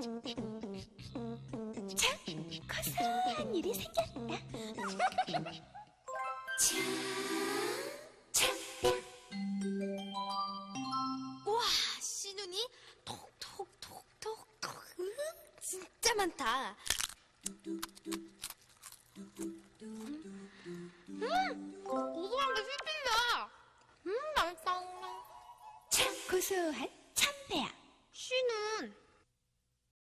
참, 거슬한 일이 생겼다. 참뼈. 우와, 씨눈이 톡톡톡톡톡. 진짜 많다. 고소한 게 씹힌다. 맛있다. 참 고소한 참배야. 씨는